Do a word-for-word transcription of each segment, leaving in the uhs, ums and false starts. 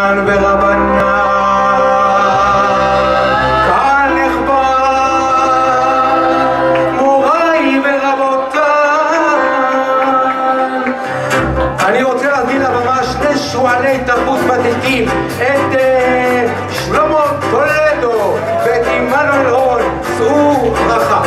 מוהרן ורבנן, קהל נכבד, מוריי ורבותיי, אני רוצה להביא לבמה שני שועלי תרבות ותיקים, את שלמה טולדו ואת עמנואל הון. שאו ברכה.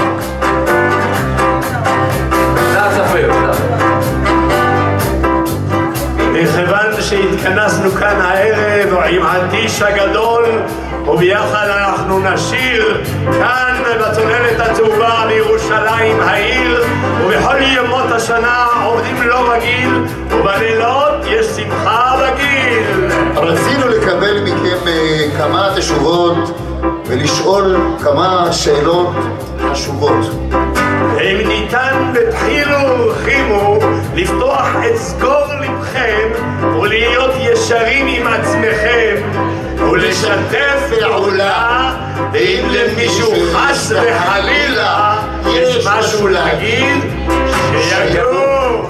מכיוון שהתכנסנו כאן הערב עם הטיש הגדול, וביחד אנחנו נשיר כאן בצוללת הצהובה בירושלים העיר, ובכל ימות השנה עובדים לא רגיל, ובלילות יש שמחה בגיל. רצינו לקבל מכם כמה תשובות ולשאול כמה שאלות חשובות. אם ניתן בתחילו חימו לפתוח את סגור לבכם ולהיות ישרים עם עצמכם ולשתף פעולה, ואם למישהו חס וחלילה יש משהו להגיד שיגידו.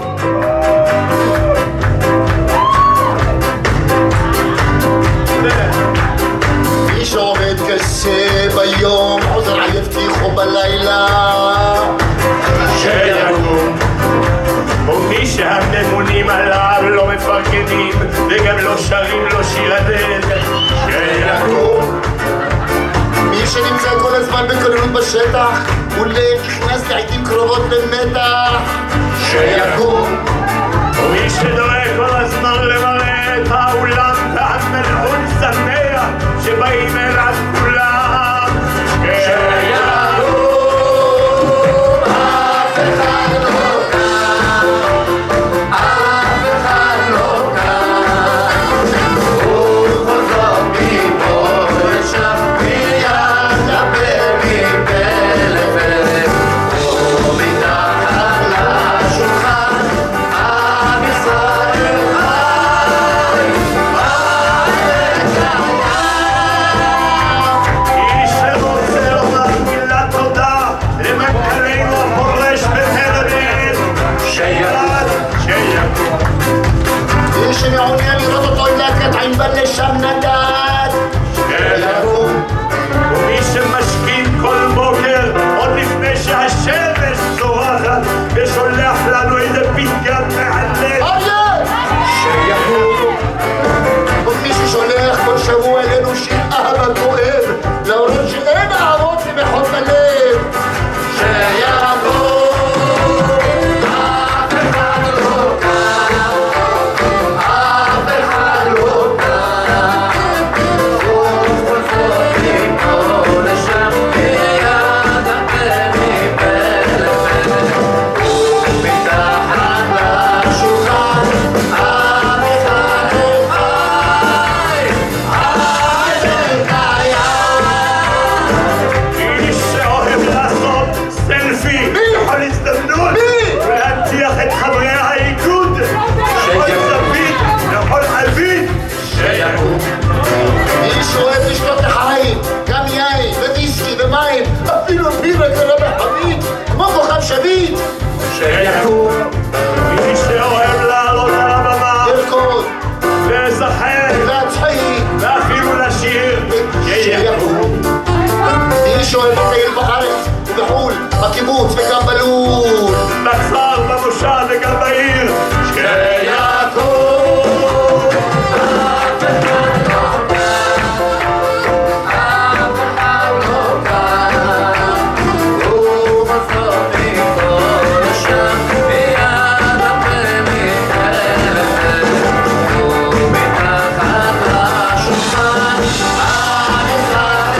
מי שעובד קשה ביום חוזר עייף תיכו בלילה שיקום, ומי שהממונים עליו לא מפרגנים וגם לא שרים לו שיר הדרך שיקום. מי שנמצא כל הזמן בכוננות בשטח ולנכנס לעתים קרובות במתח שיקום. ומי שדואג כל הזמן למראה את האולם והמלכות שמח שבאים אליו כולם שיקום. אף אחד לא כאן, אף אחד לא כאן, ובכל מפה ושם מיד דבר מפה לפה, ומתחת לשולחן עם ישראל חי, איש שרוצה לומר מילת תודה למנכ"לנו הפורש בחרדן שירד שיקום. מי שמעוניין לראות אותו ילקט ענבל לשם נדד שיקום. ומי שמשכים כל בוקר עוד לפני שהשמש זורחת ושולח לנו איזה פתגם מהלב שיקום. ומי ששולח כל שבוע אלינו שיר אהבה כואב להורות שאין אהבות ומחות בלב שיקום. אף אחד לא כאן, אף אחד לא כאן, ובכל מפה לשם מיד דבר מפה לפה, ומתחת לשולחן עם אחד חי, חי וקיים. איש שאוהב לעשות סלפי בכל הזדמנות ולהנציח את חברי האיגוד בכל זווית, בכל חבית שיקום. מי שאוהב לשתות לחיים גם יין וויסקי ומים אפילו בירה קרה בחבית כמו כוכב שביט שיקום. מי שאוהב לעלות על הבמה לרקוד לשחק להצחיק ואפילו לשיר שיקום. מי שאוהב לטייל בארץ ובחו"ל בקיבוץ וגם בלול בכפר, במושב וגם בעיר שיקום. אף אחד לא כאן, אף אחד לא כאן, ובכל מפה לשם מיד דבר מפה לפה, ומתחת לשולחן עם אחד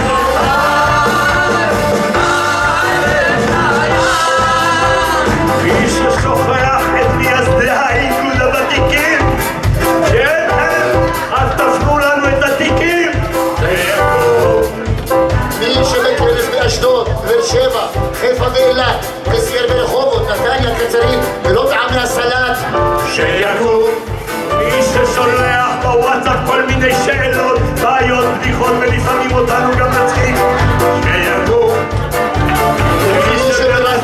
חי, מי ששוכח את מייסדי האיגוד הוותיקים שאין הם, אז תפנו לנו את התיקים שיקום. מי שבכנס באשדוד, באר שבע, חיפה ואילת וסייר ברחובות, נתניה, קצרין ולא טעם מהסלט שיקום. מי ששולח בוואטסאפ כל מיני שאלות, בעיות, בדיחות ולפעמים אותנו גם מצחיק שיקום. מי שברק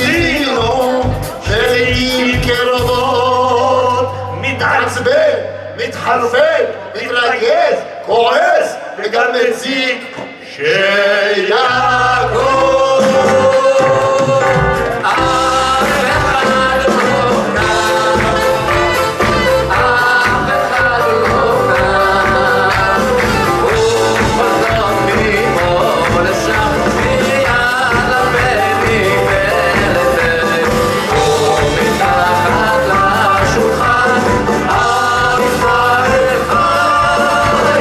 בנענינו ולעיתים קרובות מתעצבן מתחרפן, מתרגז, כועס וגם מציק שיעקב אף אחד לא קם, אף אחד לא קם, הוא חזר מפה לשם מיד לבני ולתת, ומתחת לשולחן עם ישראל חי,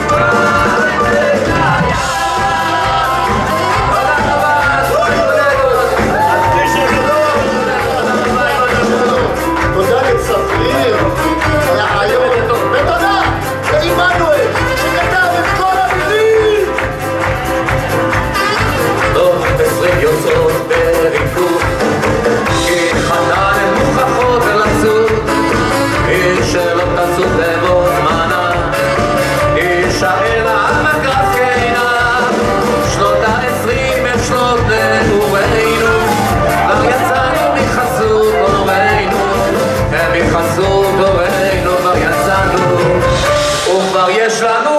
תודה לצפריר על הרעיון, ותודה לעמנואל שכתב את כל המילים. טוב, עשרים יוצאות בריקוד, כי חתן הן מוכרחות לצוד, היא שלא תצוד לבוא זמנה, יישאר על מגרש קינה, שנות העשרים הם שנות נעורינו, כבר יצאנו מחסות הורינו, ומחסות הורינו כבר יצאנו, וכבר יש לנו